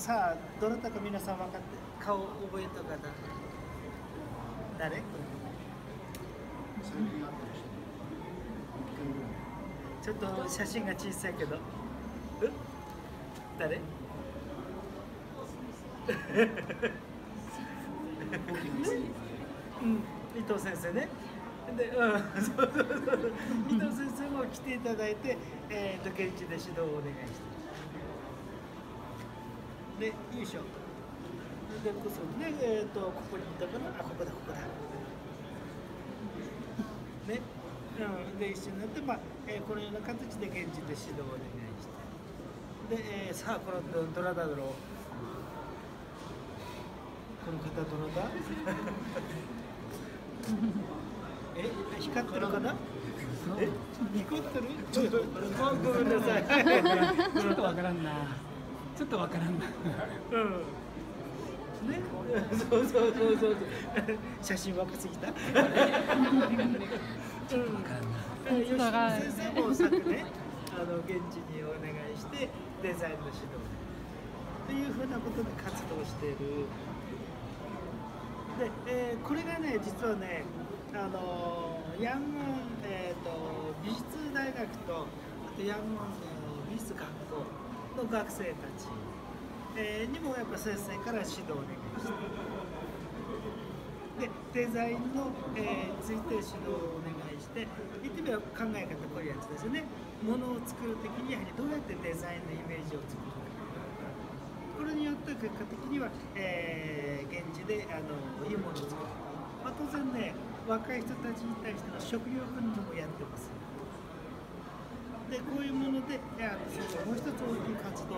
さあどなたか皆さん分かって顔覚えた方誰？ちょっと写真が小さいけど、誰？伊藤先生ね。で、そう伊藤先生も来ていただいて、現地で指導をお願いして。で、よいしょ。で、ここにいたかな、ここだ。ね、で、一緒になって、このような形で現地で指導をお願いして。で、さあ、このどなただろう。この方どなた？光ってるかな？光ってる？ちょっとごめんなさい。 ちょっとわからんな。 ね、そう。写真若すぎた。 ちょっとわからんな。 吉野先生も昨年現地にお願いしてデザインの指導というふうなことで活動している。で、これがね、実はね、ヤンゴン、美術大学とあとヤンゴン美術学校の学生たち、にもやっぱ先生から指導をお願いして、でデザインの、ついて指導をお願いして、言ってみれば考え方こういうやつですよね。ものを作るときにやはりどうやってデザインのイメージを作るか。これによって結果的には、現地でいいものを作る。当然ね、若い人たちに対しての食料分野もやってます。で、こういうもので、もう一つ大きい活動